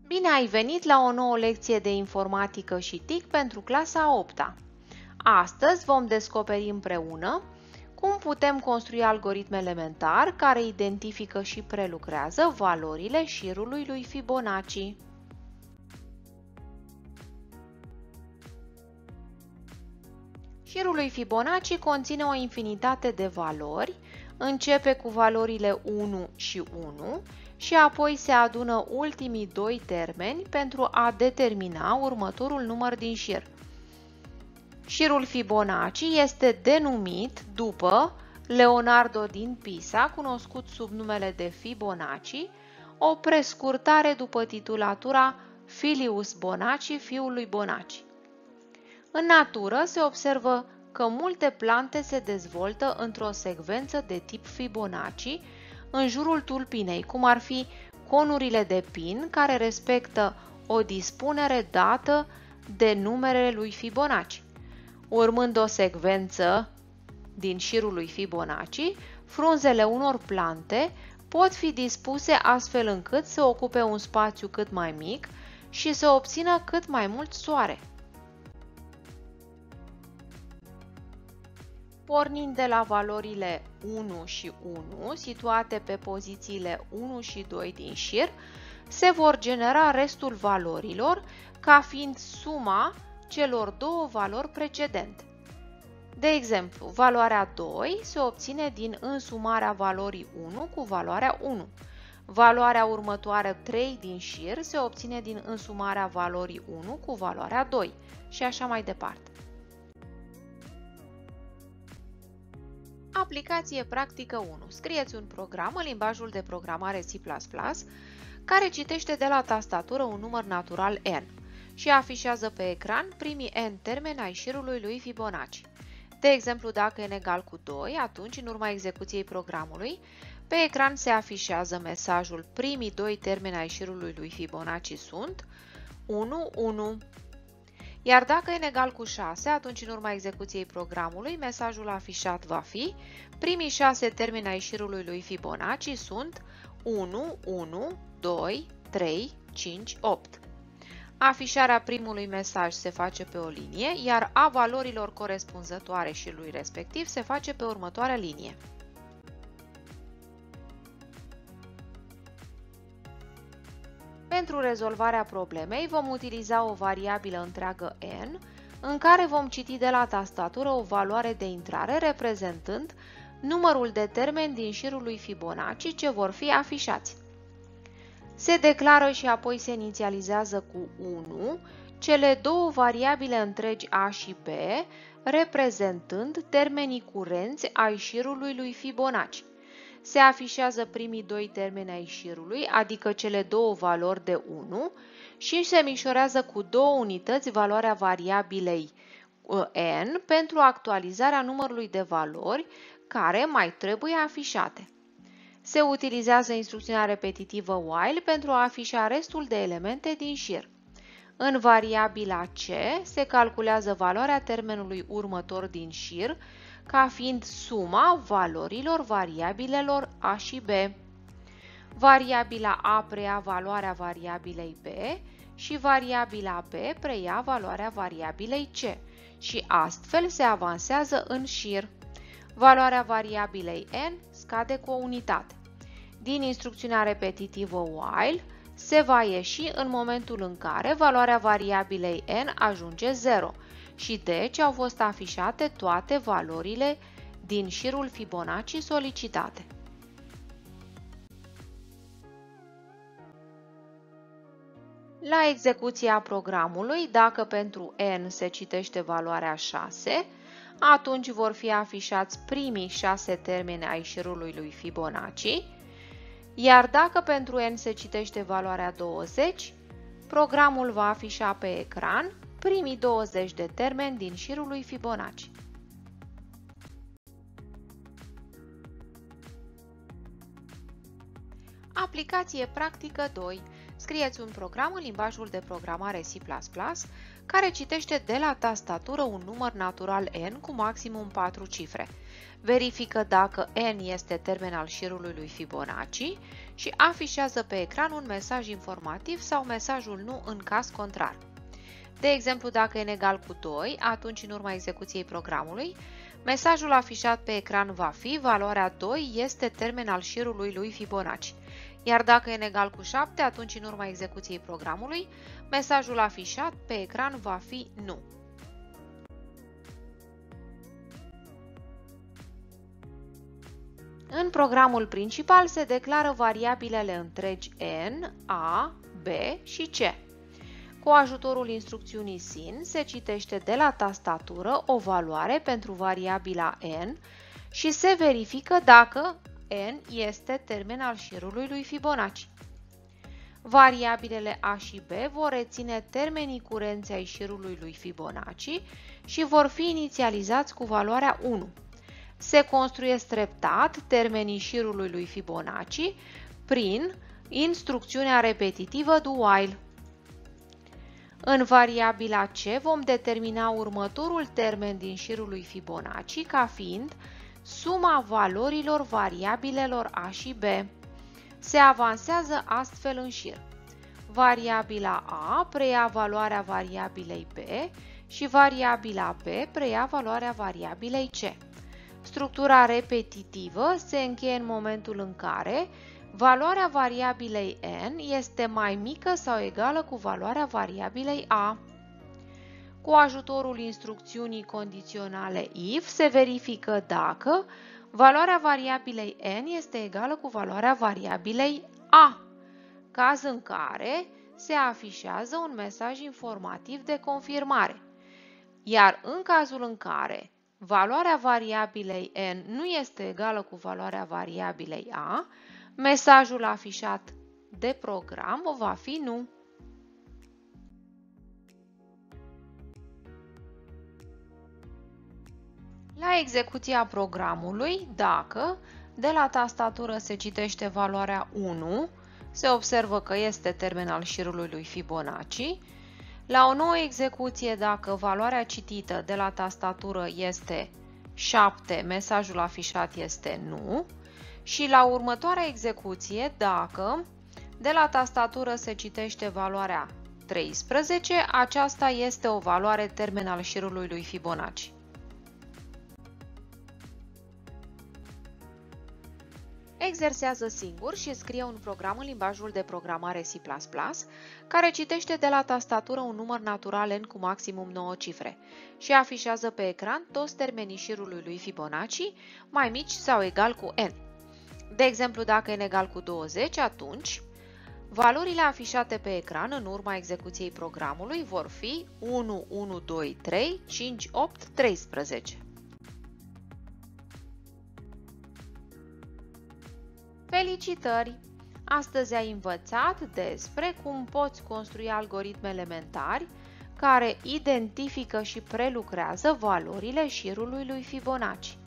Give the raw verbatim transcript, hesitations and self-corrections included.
Bine ai venit la o nouă lecție de informatică și T I C pentru clasa a opta. Astăzi vom descoperi împreună cum putem construi algoritmi elementari care identifică și prelucrează valorile șirului lui Fibonacci. Șirul lui Fibonacci conține o infinitate de valori, începe cu valorile unu și unu și apoi se adună ultimii doi termeni pentru a determina următorul număr din șir. Șirul Fibonacci este denumit după Leonardo din Pisa, cunoscut sub numele de Fibonacci, o prescurtare după titulatura Filius Bonacci, fiul lui Bonacci. În natură se observă că multe plante se dezvoltă într-o secvență de tip Fibonacci în jurul tulpinei, cum ar fi conurile de pin, care respectă o dispunere dată de numerele lui Fibonacci. Urmând o secvență din șirul lui Fibonacci, frunzele unor plante pot fi dispuse astfel încât să ocupe un spațiu cât mai mic și să obțină cât mai mult soare. Pornind de la valorile unu și unu, situate pe pozițiile unu și doi din șir, se vor genera restul valorilor ca fiind suma celor două valori precedente. De exemplu, valoarea doi se obține din însumarea valorii unu cu valoarea unu. Valoarea următoare trei din șir se obține din însumarea valorii unu cu valoarea doi și așa mai departe. Aplicație practică unu. Scrieți un program în limbajul de programare C plus plus care citește de la tastatură un număr natural n și afișează pe ecran primii n termeni ai șirului lui Fibonacci. De exemplu, dacă n egal cu doi, atunci, în urma execuției programului, pe ecran se afișează mesajul primii doi termeni ai șirului lui Fibonacci sunt unu, unu. Iar dacă n egal cu șase, atunci în urma execuției programului, mesajul afișat va fi primii șase termeni ai șirului lui Fibonacci sunt unu, unu, doi, trei, cinci, opt. Afișarea primului mesaj se face pe o linie, iar a valorilor corespunzătoare șirului respectiv se face pe următoarea linie. Pentru rezolvarea problemei vom utiliza o variabilă întreagă n, în care vom citi de la tastatură o valoare de intrare reprezentând numărul de termeni din șirul lui Fibonacci ce vor fi afișați. Se declară și apoi se inițializează cu unu cele două variabile întregi a și b, reprezentând termenii curenți ai șirului lui Fibonacci. Se afișează primii doi termeni ai șirului, adică cele două valori de unu, și se mișorează cu două unități valoarea variabilei n pentru actualizarea numărului de valori care mai trebuie afișate. Se utilizează instrucțiunea repetitivă while pentru a afișa restul de elemente din șir. În variabila c se calculează valoarea termenului următor din șir, ca fiind suma valorilor variabilelor a și b. Variabila a preia valoarea variabilei b și variabila b preia valoarea variabilei c și astfel se avansează în șir. Valoarea variabilei n scade cu o unitate. Din instrucțiunea repetitivă while se va ieși în momentul în care valoarea variabilei n ajunge zero și deci au fost afișate toate valorile din șirul Fibonacci solicitate. La execuția programului, dacă pentru n se citește valoarea șase, atunci vor fi afișați primii șase termeni ai șirului lui Fibonacci, iar dacă pentru n se citește valoarea douăzeci, programul va afișa pe ecran primii douăzeci de termeni din șirul lui Fibonacci. Aplicație practică doi. Scrieți un program în limbajul de programare C plus plus care citește de la tastatură un număr natural n cu maximum patru cifre. Verifică dacă n este termen al șirului lui Fibonacci și afișează pe ecran un mesaj informativ sau mesajul nu în caz contrar. De exemplu, dacă n egal cu doi, atunci în urma execuției programului, mesajul afișat pe ecran va fi valoarea doi este termen al șirului lui Fibonacci. Iar dacă n egal cu șapte, atunci în urma execuției programului, mesajul afișat pe ecran va fi nu. În programul principal se declară variabilele întregi n, a, b și c. Cu ajutorul instrucțiunii sin se citește de la tastatură o valoare pentru variabila n și se verifică dacă n este termen al șirului lui Fibonacci. Variabilele a și b vor reține termenii curenți ai șirului lui Fibonacci și vor fi inițializați cu valoarea unu. Se construiesc treptat termenii șirului lui Fibonacci prin instrucțiunea repetitivă do while. În variabila c vom determina următorul termen din șirul lui Fibonacci ca fiind suma valorilor variabilelor a și b. Se avansează astfel în șir. Variabila a preia valoarea variabilei b și variabila b preia valoarea variabilei c. Structura repetitivă se încheie în momentul în care valoarea variabilei n este mai mică sau egală cu valoarea variabilei a. Cu ajutorul instrucțiunii condiționale if se verifică dacă valoarea variabilei n este egală cu valoarea variabilei a, caz în care se afișează un mesaj informativ de confirmare. Iar în cazul în care valoarea variabilei n nu este egală cu valoarea variabilei a, mesajul afișat de program va fi nu. La execuția programului, dacă de la tastatură se citește valoarea unu, se observă că este termen al șirului lui Fibonacci. La o nouă execuție, dacă valoarea citită de la tastatură este șapte, mesajul afișat este nu. Și la următoarea execuție, dacă de la tastatură se citește valoarea treisprezece, aceasta este o valoare termen al șirului lui Fibonacci. Exersează singur și scrie un program în limbajul de programare C plus plus care citește de la tastatură un număr natural n cu maximum nouă cifre și afișează pe ecran toți termenii șirului lui Fibonacci mai mici sau egal cu n. De exemplu, dacă n egal cu douăzeci, atunci valorile afișate pe ecran în urma execuției programului vor fi unu, unu, doi, trei, cinci, opt, treisprezece. Felicitări! Astăzi ai învățat despre cum poți construi algoritmi elementari care identifică și prelucrează valorile șirului lui Fibonacci.